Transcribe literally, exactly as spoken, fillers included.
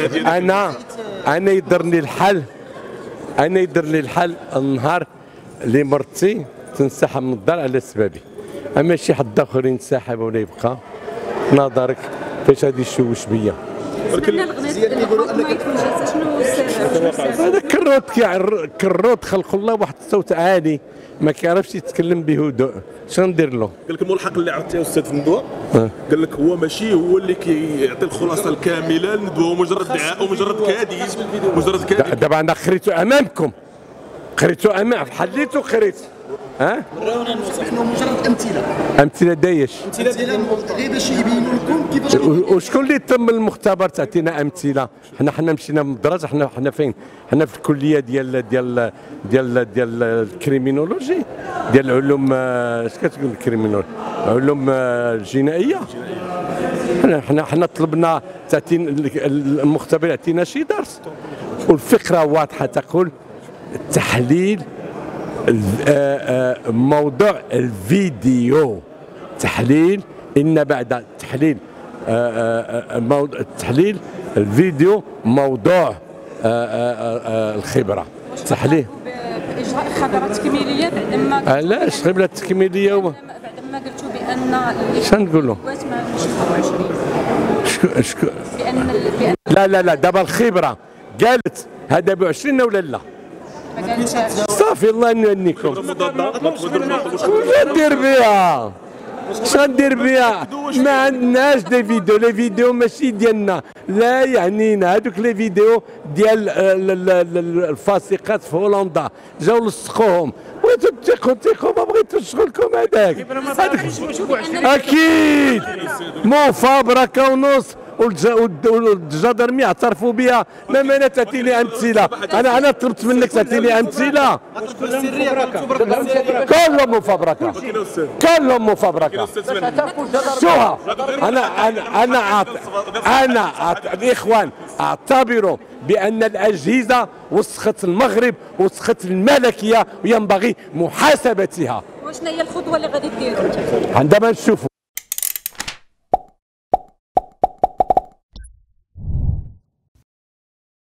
انا انا يدرني الحل انا يدرني الحل النهار اللي مرتي تنسحب من الدار على سبابي، اما شي حد اخر ينسحب ولا يبقى نظرك فاش غادي يشوش بيا. ولكن زياد كيقولوا انك شنو السبب؟ هذا كروت كيع كروت خلق الله واحد الصوت عالي ما كيعرفش يتكلم بهدوء، شنو ندير له؟ قال لك الملحق اللي عرفتيه استاذ في الندوه قال لك هو ماشي هو اللي كيعطي الخلاصه الكامله للندوه، مجرد دعاء ومجرد كاذب مجرد كاذب. دابا انا قريته امامكم قريته امام حليته قريت ها؟ نحن مجرد امثله امثله دايش امثله غير باش يبينوا لكم كيفاش. وشكون اللي تم المختبر تعطينا امثله؟ حنا حنا مشينا من الدراسه، حنا حنا فين؟ حنا في الكليه ديال ديال ديال ديال الكريمينولوجي ديال علوم اش كتقول الكريمينولوجي علوم الجنائيه. حنا حنا حنا طلبنا تعطينا المختبر يعطينا شي درس، والفكره واضحه تقول التحليل موضوع الفيديو، تحليل ان بعد تحليل تحليل الفيديو موضوع الخبره تحليل باجراء خبرات تكميليه بعدما علاش خبرات تكميليه بعدما قلتوا بان شنو نقولوا ما شكون شكون بان بان لا لا لا دابا الخبره قالت هذا ب عشرين ولا لا؟ ما قالتش صافي الله ينيكم. واش ندير بها؟ اش غندير بها؟ ما عندناش دي فيديو، لي فيديو ماشي ديالنا، لا يعنينا هذوك لي فيديو ديال الفاسقات في هولندا جاو لصقوهم، بغيتو تيقوا تيقوا ما بغيتوش شغلكم هذاك. اكيد مفبركه ونص والجدرمي اعترفوا بها. ما مانع تعطيني امثله؟ انا انا طلبت منك تعطيني امثله. كلهم مفبركه كلهم مفبركه. شوها انا انا انا انا الاخوان اعتبروا بان الاجهزه وسخت المغرب وسخت الملكيه وينبغي محاسبتها. وشنو هي الخطوه اللي غادي ديروا؟ عندما نشوفوا